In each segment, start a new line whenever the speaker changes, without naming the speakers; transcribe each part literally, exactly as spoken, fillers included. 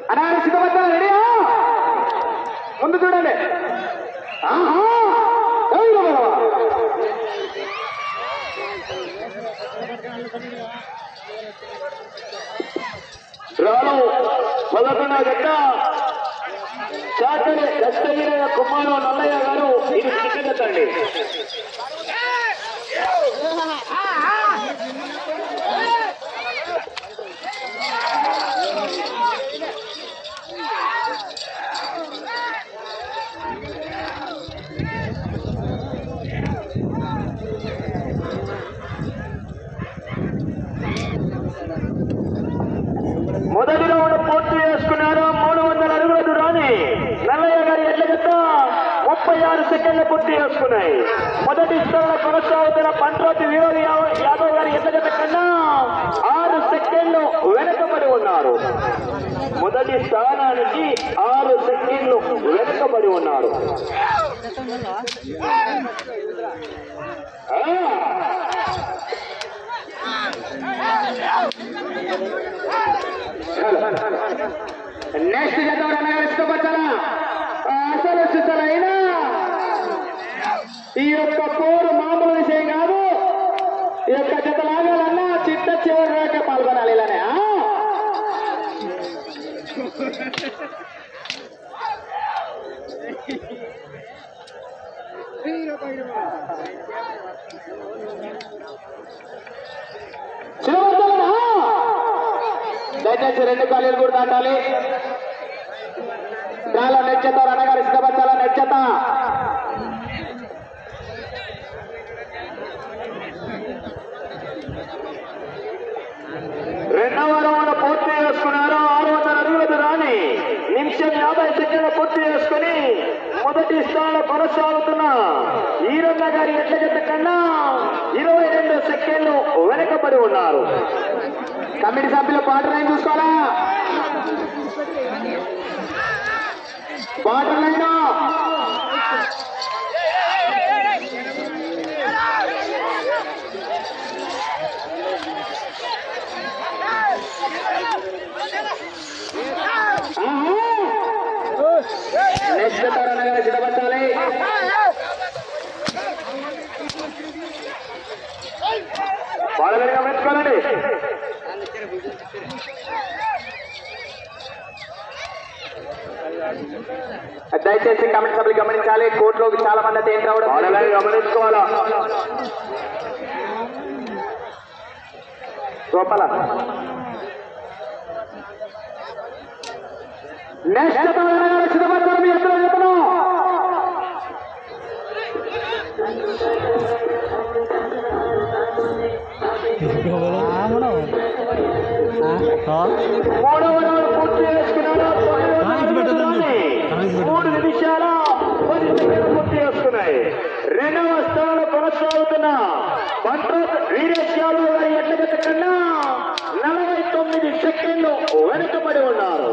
అనా సిద్ధపడ్డా రెడీయా ముందు చూడండి రాను పదకొండవ జట్ట చాకలి దస్తగిరయ్య కుమారు నల్లయ్య గారు ఇది చిక్కజెత్తండి మొదటి రౌండ్ పూర్తి చేసుకున్నారు మూడు వందల అడుగుల దూరాన్ని నల్లయ్య గారి ఎడ్ల జత ముప్పై ఆరు సెకండ్లు పూర్తి చేసుకున్నాయి. మొదటి స్థానంలో కొనసాగుతున్న పంట్రోతి వీరో యాదవ్ గారి ఎడ్ల జత కన్నా ఆరు సెకండ్లు వెనుకబడి ఉన్నారు. మొదటి స్థానానికి ఆరు సెకండ్లు వెనుకబడి ఉన్నారు. నెక్స్ట్ జత ఇష్టపడ్డారా అసలు అసలైనా ఈ యొక్క పోరు మామూలు విషయం కాదు. ఈ యొక్క జత లాగాలన్నా చిట్ట చివరి దాకా పాల్గొనాలి. ఇలానే దయచేసి రెండు ఖాళీలు కూడా దాటాలి. చాలా నెచ్చత రణగారు ఇష్టపడాల నెచ్చత రెండవ రౌండ్ పూర్తి చేసుకున్నారు. ఆరు వందల అడుగుల దూరాన్ని నిమిషం యాభై సెకండ్లు పూర్తి చేసుకుని మొదటి స్థానంలో కొనసాగుతున్న ఈరన్న గారి ఎడ్ల జత కన్నా ఇరవై రెండు సెకండ్లు వెనకబడి ఉన్నారు. కమిటీ సభ్యులు బార్డర్ లైన్ చూసుకోవాలా? బార్డర్ లైన్ నెక్స్ట్ తరణగా సిద్ధపడాలి. బాగా గమనించుకోవాలండి. దయచేసి కమిటీ సభ్యులు గమనించాలి. కోర్టులోకి చాలా మంది అయితే ఏం రావడం గమనించుకోవాలా. లోపల నెక్స్ట్ సిద్ధపడతారు. మీ ఎక్కడ చెప్తాను మూడవ రౌండ్ పూర్తి చేసుకున్నాడు. మూడు నిమిషాల పది సెకండ్లు పూర్తి చేసుకున్నాయి. రెండవ స్థానంలో కొనసాగుతున్న పంట్రోత్ వీరేష్ యాదవ్ గారి ఎడ్ల జత కన్నా నలభై తొమ్మిది సెకండ్లు వెనుకబడి ఉన్నారు.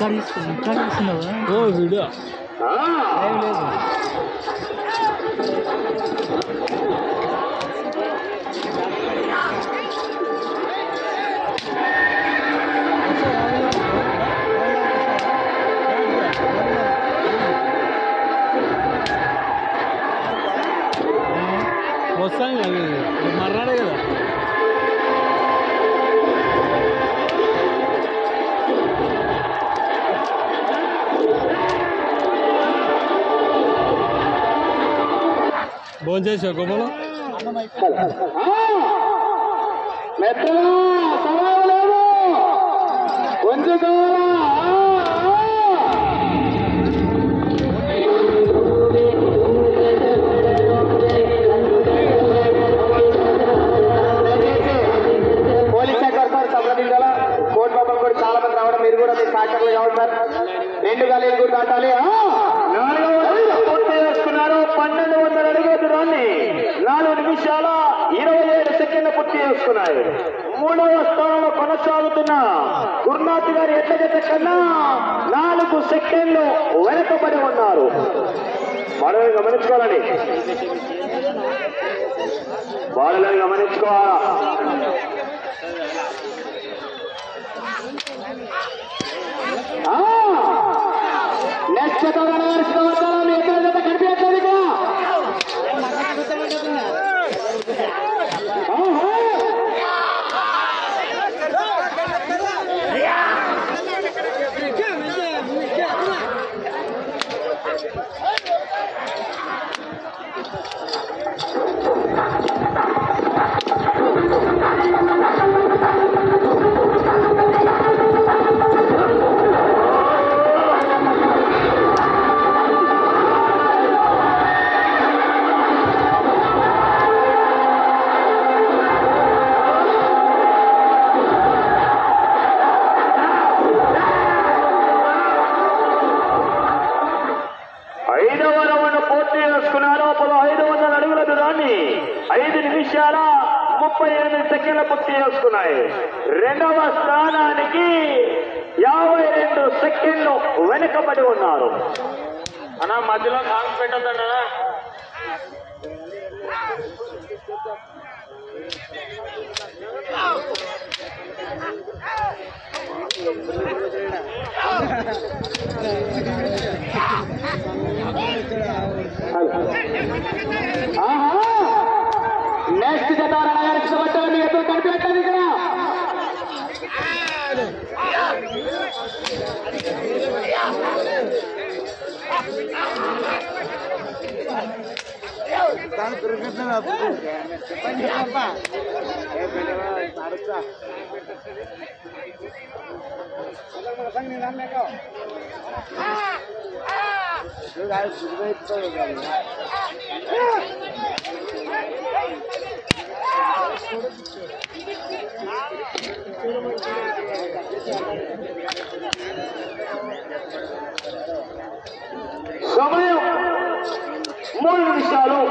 వస్తాను మర్నాడే కదా. భోజనం చేసా గొప్పలో
కొంచెం రెండు గాలీలు కూడా దాటాలి. పూర్తి చేసుకున్నారు. పన్నెండు వందల అడుగుల దూరాన్ని నాలుగు నిమిషాల ఇరవై ఏడు సెకండ్లు పూర్తి చేసుకున్నారు. మూడవ స్థానంలో కొనసాగుతున్న గురునాథ్ గారి ఎడ్ల జత కన్నా నాలుగు సెకండ్లు వెనకబడి ఉన్నారు. వాళ్ళని గమనించుకోవాలండి. వాళ్ళని గమనించుకోవాలా. ఆ నెక్స్ట్ మీ ఎక్కడ జత కనిపించట్లేదు ఇక్కడ. ముప్పై ఎనిమిది సెకండ్ల పూర్తి చేసుకున్నాయి. రెండవ స్థానానికి యాభై రెండు సెకండ్లు వెనుకబడి ఉన్నారు. అన్నా మధ్యలో సాంగ్ పెట్టద్దన్నా. నెక్స్ట్ జత రణగారికి ఇష్టపడ్డారు. మీ ఎదురు కనిపించండి ఇక్కడ. సమయం మూడు నిమిషాలు.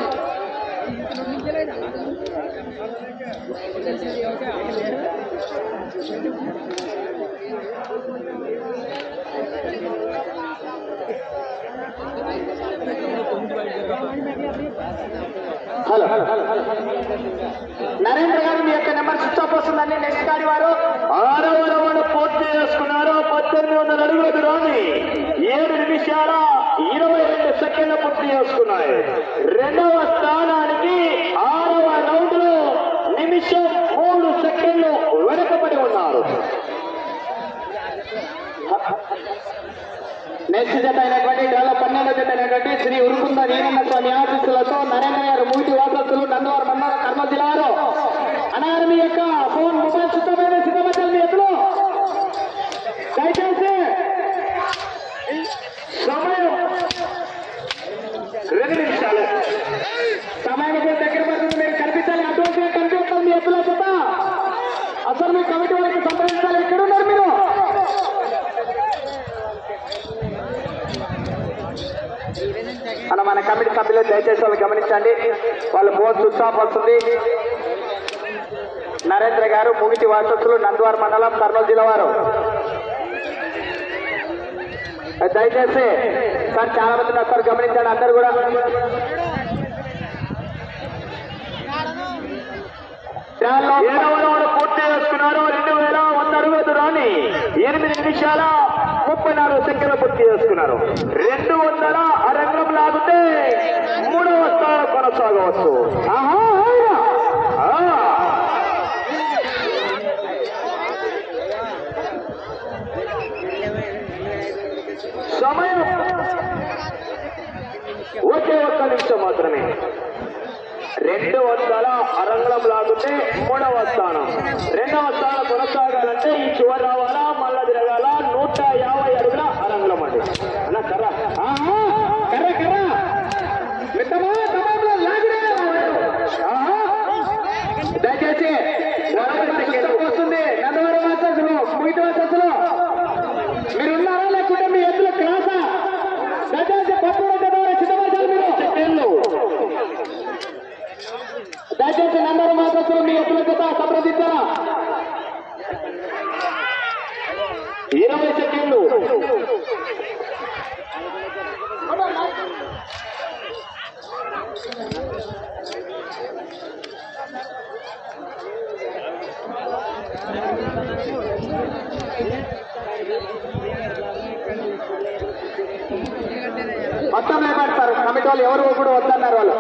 హలో నరేంద్ర గారు మీ యొక్క నెంబర్ స్విచ్ ఆఫ్ వస్తుందండి. నెక్స్ట్ గాడి వారు ఆరవ రౌండ్ పూర్తి చేసుకున్నారు. పద్దెనిమిది వందల అడుగుల దూరాన్ని ఏడు నిమిషాల ఇరవై రెండు సెకండ్ల పూర్తి చేసుకున్నాయి. రెండవ స్థానానికి ఆరవ రౌండ్ లో నిమిషం మూడు సెకండ్లు వెనకబడి ఉన్నారు. నెక్స్ట్ జత అయినటువంటి వేల పన్నెండో జత అయినటువంటి శ్రీ ఉరుకుంద వీరన్న స్వామి ఆశీస్సులతో నరేంద్ర గారు మూటి వాసస్తులు నందవారు మన్నారు కర్నూలు జిల్లాలో అన్నారు. మీ యొక్క ఫోన్ మొబైల్ సిద్ధమైన సిద్ధమతలు మీ ఎత్తులో దయచేసి సమయం రెండు నిమిషాలు. సమయం దగ్గర పడుతుంది. మీరు కనిపించాలి. అటువంటి కనిపిస్తాం మీ ఎత్తులో చెత్త. అసలు మీ కమిటీ వాళ్ళకి సంప్రదించాలి. ఎక్కడున్నారు మీరు? అన్న మన కమిటీ సభ్యులు దయచేసి వాళ్ళు గమనించండి. వాళ్ళ ఫోన్ స్విచ్ ఆఫ్ వస్తుంది. నరేంద్ర గారు ముగిటి వాసస్తులు నందవారు మండలం కర్నూలు జిల్లా వారు దయచేసి సార్ చాలా మంది వస్తారు గమనించండి. అందరు కూడా పూర్తి చేసుకున్నారు. రెండు వేల వంద అడుగుల దూరాన్ని ఎనిమిది నిమిషాల ముప్పై నాలుగు సెకండ్లు పూర్తి చేసుకున్నారు. రెండు వందల అరంగం లాగితే మూడవ స్థానం కొనసాగవచ్చు. సమయం ఒకే ఒక్క నిమిషం మాత్రమే. రెండు వందల అరంగం లాగితే మూడవ స్థానం. రెండవ స్థానం కొనసాగాలంటే ఈ చివరి రావాలా, మళ్ళా తిరగాల. నూట యాభై అడుగుల అరంగం అండి. అన్న కర్ర కర్ర కర్ర దయచేసి వస్తుంది. నందవరం వాసస్సులు ముగిటి వాసస్సులు మీరు ఉన్నారా లేకుంటే మీ ఎద్దుల క్లాసా? దయచేసి పప్పు సిద్ధపరచాలి మీరు. దయచేసి నందవరం వాసస్సులు మీ ఎద్దుల చేత సంప్రదించారా? ఇరవై సెకండ్లు. మొత్తం లేపడతారు కమిటీ వాళ్ళు ఎవరు కూడా వద్దన్నారు వాళ్ళు.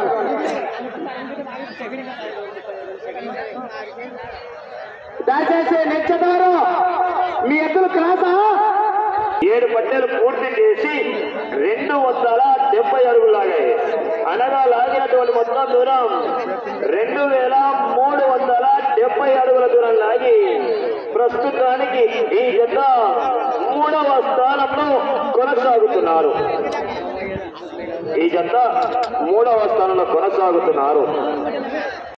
దయచేసి నెచ్చదారు మీ ఎద్దులు క్లాసా ఏడు పట్టెలు పూర్తి చేసి రెండు వందల డెబ్బై అడుగులు లాగాయి. అనగా లాగినటువంటి మొత్తం దూరం రెండు వేల మూడు వందల డెబ్బై అడుగుల దూరం లాగి ప్రస్తుతానికి ఈ జత మూడవ స్థానంలో కొనసాగుతున్నారు. ఈ జత మూడవ స్థానంలో కొనసాగుతున్నారు.